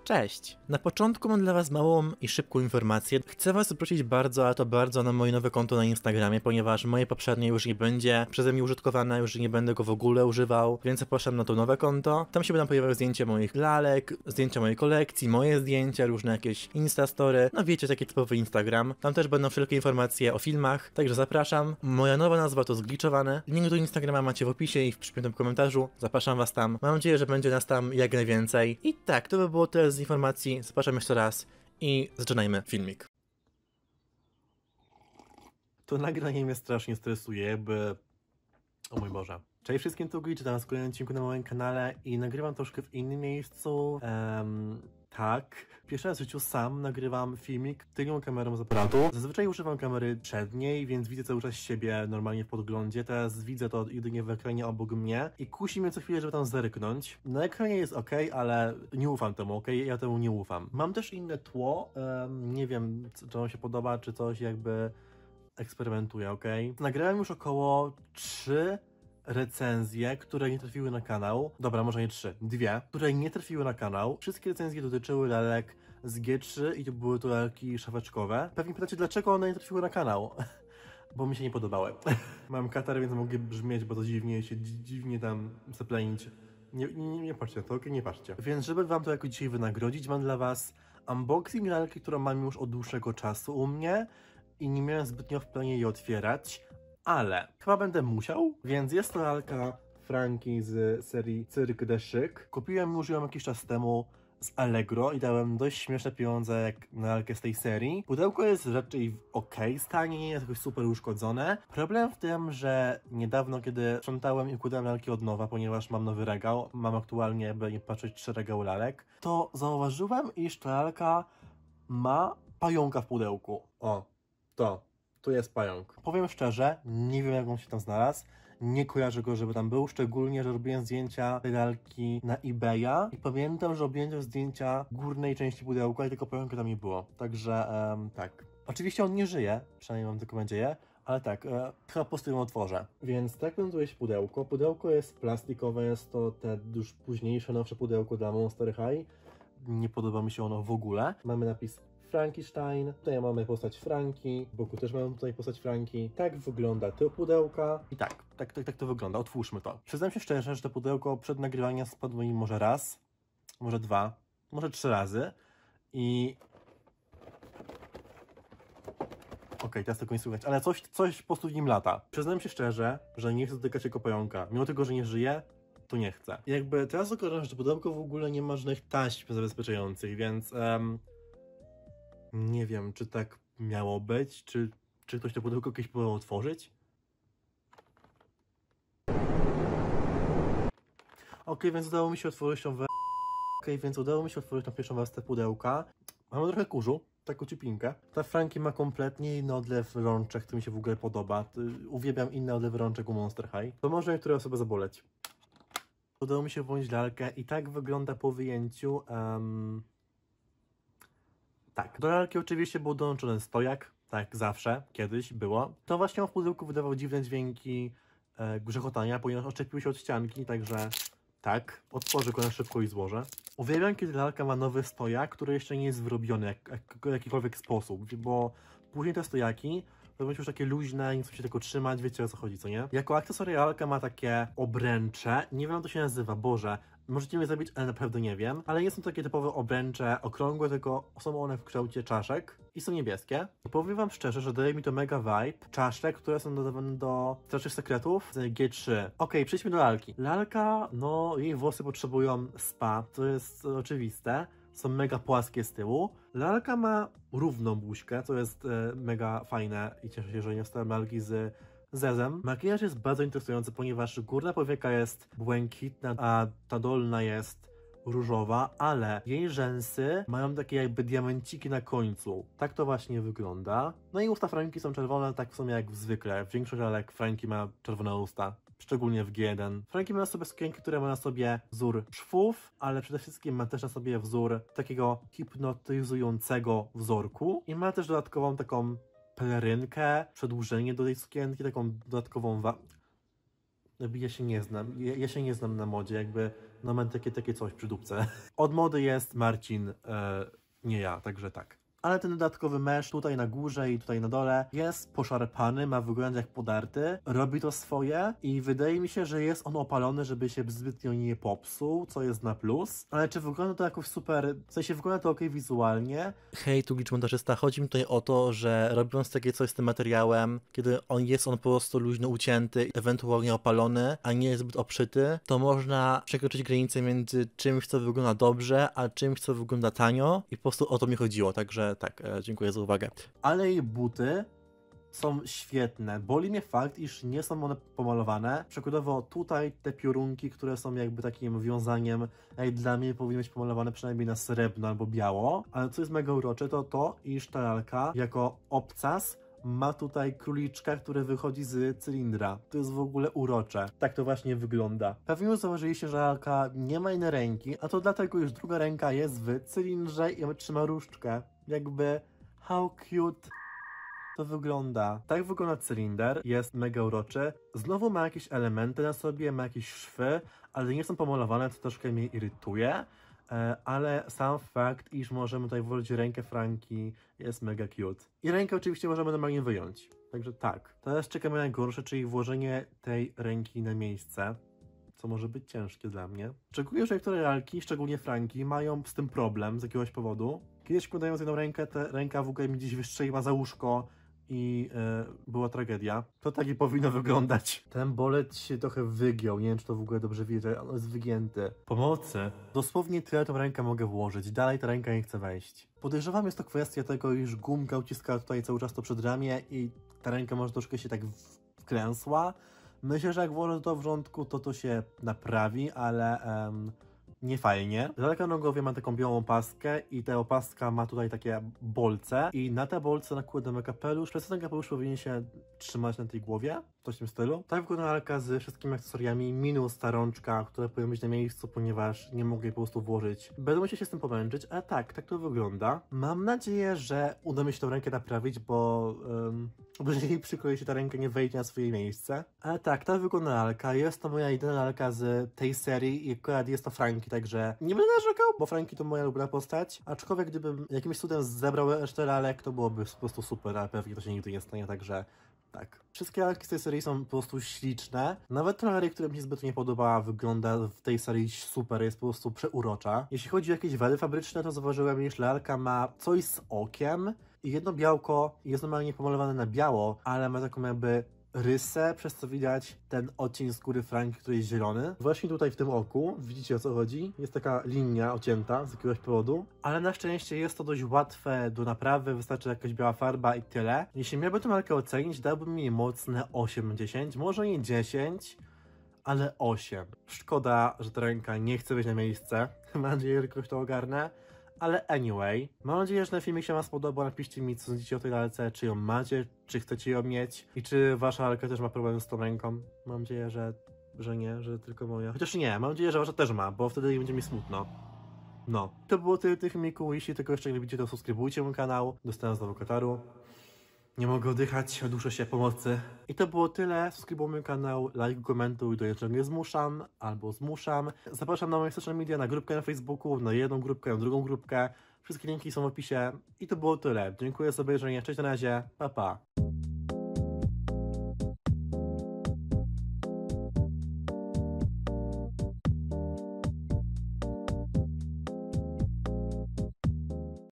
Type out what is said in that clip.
Cześć! Na początku mam dla was małą i szybką informację. Chcę was zaprosić bardzo, a to bardzo na moje nowe konto na Instagramie, ponieważ moje poprzednie już nie będzie przeze mnie użytkowane, już nie będę go w ogóle używał, więc zapraszam na to nowe konto. Tam się będą pojawiały zdjęcia moich lalek, zdjęcia mojej kolekcji, moje zdjęcia, różne jakieś instastory, no wiecie, taki typowy Instagram. Tam też będą wszelkie informacje o filmach, także zapraszam. Moja nowa nazwa to Zgliczowane. Link do Instagrama macie w opisie i w przypiętym komentarzu. Zapraszam was tam. Mam nadzieję, że będzie nas tam jak najwięcej. I tak, to by było tyle z informacji. Zapraszam jeszcze raz i zaczynajmy filmik. To nagranie mnie strasznie stresuje, jakby... O mój Boże. Cześć wszystkim, tu Glitch, witam w kolejnym odcinku na moim kanale i nagrywam troszkę w innym miejscu. Tak. Pierwszy raz w życiu sam nagrywam filmik tylną kamerą z aparatu. Zazwyczaj używam kamery przedniej, więc widzę cały czas siebie normalnie w podglądzie. Teraz widzę to jedynie w ekranie obok mnie i kusi mnie co chwilę, żeby tam zerknąć. Na ekranie jest ok, ale nie ufam temu, ok? Ja temu nie ufam. Mam też inne tło. Nie wiem, czy wam się podoba, czy coś jakby eksperymentuję, ok? Nagrałem już około 3 recenzje, które nie trafiły na kanał. Dobra, może nie 3, 2, które nie trafiły na kanał. Wszystkie recenzje dotyczyły lalek z G3 i to były to lalki szafeczkowe. Pewnie pytacie, dlaczego one nie trafiły na kanał? Bo mi się nie podobały. Mam katar, więc mogę brzmieć bardzo dziwnie, się dziwnie tam zaplenić. Nie patrzcie na to, okej, nie patrzcie. Więc żeby wam to jakoś dzisiaj wynagrodzić, mam dla was unboxing lalki, którą mam już od dłuższego czasu u mnie i nie miałem zbytnio w planie jej otwierać, ale chyba będę musiał, więc jest to lalka Franki z serii Cyrk de Chic. Kupiłem już ją jakiś czas temu z Allegro i dałem dość śmieszne pieniądze jak na lalkę z tej serii. Pudełko jest raczej w ok stanie, nie jest jakoś super uszkodzone. Problem w tym, że niedawno, kiedy sprzątałem i układałem lalki od nowa, ponieważ mam nowy regał, mam aktualnie, by nie patrzeć, 3 regały lalek, to zauważyłem, iż ta lalka ma pająka w pudełku. O, tu jest pająk. Powiem szczerze, nie wiem jak on się tam znalazł. Nie kojarzę go, żeby tam był, szczególnie, że robiłem zdjęcia tej lalki na eBaya i pamiętam, że robiłem zdjęcia górnej części pudełka i tylko pająka tam nie było. Także tak. Oczywiście on nie żyje, przynajmniej mam taką nadzieję, ale tak, chyba po prostu ją otworzę. Więc tak prezentuje się pudełko. Pudełko jest plastikowe, jest to te już późniejsze, nowsze pudełko dla Monster High. Nie podoba mi się ono w ogóle. Mamy napis Frankenstein, tutaj mamy postać Franki, w boku też mamy tutaj postać Franki. Tak wygląda to pudełka i tak to wygląda. Otwórzmy to. Przyznam się szczerze, że to pudełko przed nagrywaniem spadło mi może raz, może 2, może 3 razy i... Okej, teraz tego nie słychać, ale coś po prostu w nim lata. Przyznam się szczerze, że nie chcę dotykać jako pająka. Mimo tego, że nie żyje, to nie chcę. Jakby teraz okaże, że to pudełko w ogóle nie ma żadnych taśm zabezpieczających, więc... nie wiem, czy tak miało być, czy ktoś to pudełko kiedyś próbował otworzyć? Więc udało mi się otworzyć tą tą pierwszą warstwę pudełka. Mamy trochę kurzu, taką ciupinkę. Ta Franki ma kompletnie inny odlew rączek, który mi się w ogóle podoba. Uwielbiam inne odlewy rączek u Monster High. To może niektóre osoby zaboleć. Udało mi się włączyć lalkę i tak wygląda po wyjęciu. Tak, do lalki oczywiście był dołączony stojak, tak zawsze, kiedyś było. To właśnie on w pudełku wydawał dziwne dźwięki grzechotania, ponieważ odczepił się od ścianki, także tak, otworzę go na szybko i złożę. Uwielbiam, kiedy lalka ma nowy stojak, który jeszcze nie jest wyrobiony w jakikolwiek sposób, bo później te stojaki robią się już takie luźne, nie chcą się tylko trzymać, wiecie o co chodzi, co nie? Jako akcesoria lalka ma takie obręcze, nie wiem jak to się nazywa, Boże, możecie mnie zabić, ale naprawdę nie wiem. Ale nie są takie typowe obręcze okrągłe, tylko są one w kształcie czaszek i są niebieskie. I powiem wam szczerze, że daje mi to mega vibe czaszek, które są dodawane do Straży Sekretów z G3. Okej, przejdźmy do lalki. Lalka, no jej włosy potrzebują spa, to jest oczywiste. Są mega płaskie z tyłu. Lalka ma równą buźkę, co jest mega fajne i cieszę się, że nie dostałem lalki z zezem. Makijaż jest bardzo interesujący, ponieważ górna powieka jest błękitna, a ta dolna jest różowa, ale jej rzęsy mają takie jakby diamenciki na końcu. Tak to właśnie wygląda. No i usta Franki są czerwone, tak w sumie jak zwykle. Większość lalek Franki ma czerwone usta. Szczególnie w G1. Franki ma na sobie sukienki, które ma na sobie wzór szwów, ale przede wszystkim ma też na sobie wzór takiego hipnotyzującego wzorku i ma też dodatkową taką pelerynkę, przedłużenie do tej sukienki, taką dodatkową ja się nie znam na modzie, jakby No mam takie coś przy dupce. Od mody jest Marcin, nie ja, także tak. Ale ten dodatkowy mesh tutaj na górze i tutaj na dole jest poszarpany, ma wyglądać jak podarty, robi to swoje i wydaje mi się, że jest on opalony, żeby się zbytnio nie popsuł, co jest na plus. Ale czy wygląda to jakoś super, w sensie wygląda to ok wizualnie? Hej, tu Glitch montażysta, chodzi mi tutaj o to, że robiąc takie coś z tym materiałem, kiedy on po prostu luźno ucięty, ewentualnie opalony, a nie jest zbyt obszyty, to można przekroczyć granicę między czymś, co wygląda dobrze, a czymś, co wygląda tanio i po prostu o to mi chodziło, także tak, dziękuję za uwagę. Ale jej buty są świetne. Boli mnie fakt, iż nie są one pomalowane. Przykładowo tutaj te piorunki, które są jakby takim wiązaniem, jak dla mnie powinny być pomalowane przynajmniej na srebrno albo biało. Ale co jest mega urocze, to iż ta lalka jako obcas ma tutaj króliczka, który wychodzi z cylindra. To jest w ogóle urocze. Tak to właśnie wygląda. Pewnie już zauważyliście, że lalka nie ma innej ręki, a to dlatego, iż druga ręka jest w cylindrze i trzyma różdżkę. Jakby, how cute to wygląda. Tak wygląda cylinder, jest mega uroczy. Znowu ma jakieś elementy na sobie, ma jakieś szwy, ale nie są pomalowane, co troszkę mnie irytuje. Ale sam fakt, iż możemy tutaj włożyć rękę Franki, jest mega cute. I rękę oczywiście możemy normalnie wyjąć. Także tak. Teraz czekamy na najgorsze, czyli włożenie tej ręki na miejsce, co może być ciężkie dla mnie. Szczególnie, że niektóre lalki, szczególnie Franki, mają z tym problem z jakiegoś powodu. Kiedyś podając jedną rękę, ta ręka w ogóle mi gdzieś wystrzeliła za łóżko i była tragedia. To tak i powinno wyglądać. Ten bolet się trochę wygiął, nie wiem, czy to w ogóle dobrze widać, on jest wygięty. Pomocy. Dosłownie tyle tą rękę mogę włożyć, dalej ta ręka nie chce wejść. Podejrzewam, jest to kwestia tego, iż gumka uciska tutaj cały czas to przedramię i ta ręka może troszkę się tak wklęsła. Myślę, że jak włożę to w rządku, to się naprawi, ale nie fajnie. Lalka na głowie ma taką białą opaskę i ta opaska ma tutaj takie bolce i na te bolce nakładamy kapelusz. Przez ten kapelusz powinien się trzymać na tej głowie, coś w tym stylu. Tak wygląda lalka z wszystkimi akcesoriami, minus ta rączka, która powinna być na miejscu, ponieważ nie mogę jej po prostu włożyć. Będę musiał się z tym pomęczyć, ale tak to wygląda. Mam nadzieję, że uda mi się tę rękę naprawić, bo jeżeli przykroje się ta ręka nie wejdzie na swoje miejsce. Ale tak wygląda lalka. Jest to moja jedyna lalka z tej serii i akurat jest to Franki, także nie będę narzekał, bo Franki to moja ulubiona postać. Aczkolwiek gdybym jakimś cudem zebrał resztę lalek, to byłoby po prostu super, ale pewnie to się nigdy nie stanie, także tak. Wszystkie lalki z tej serii są po prostu śliczne. Nawet ta lalka, która mi się zbyt nie podoba, wygląda w tej serii super, jest po prostu przeurocza. Jeśli chodzi o jakieś wady fabryczne, to zauważyłem, że lalka ma coś z okiem i jedno białko jest normalnie pomalowane na biało, ale ma taką jakby rysę, przez co widać ten odcień skóry Franki, który jest zielony. Właśnie tutaj w tym oku, widzicie o co chodzi? Jest taka linia ocięta z jakiegoś powodu, ale na szczęście jest to dość łatwe do naprawy, wystarczy jakaś biała farba i tyle. Jeśli miałbym tę markę ocenić, dałbym jej mocne 8/10, może nie 10, ale 8. Szkoda, że ta ręka nie chce wejść na miejsce. Mam nadzieję, że ktoś to ogarnę. Ale anyway, mam nadzieję, że ten filmik się wam spodobał. Napiszcie mi, co sądzicie o tej lalce, czy ją macie, czy chcecie ją mieć i czy wasza lalka też ma problem z tą ręką. Mam nadzieję, że nie, że tylko moja. Chociaż nie, mam nadzieję, że wasza też ma, bo wtedy nie będzie mi smutno. No, to było tyle tych filmików. Jeśli tego jeszcze nie lubicie, to subskrybujcie mój kanał. Dostałem znowu kataru. Nie mogę oddychać, duszę się pomocy. I to było tyle. Subskrybuj mój kanał, like, komentuj, do jeszcze nie zmuszam albo zmuszam. Zapraszam na moje social media, na grupkę na Facebooku, na jedną grupkę, na drugą grupkę. Wszystkie linki są w opisie. I to było tyle. Dziękuję za obejrzenie. Cześć, na razie. Pa, pa.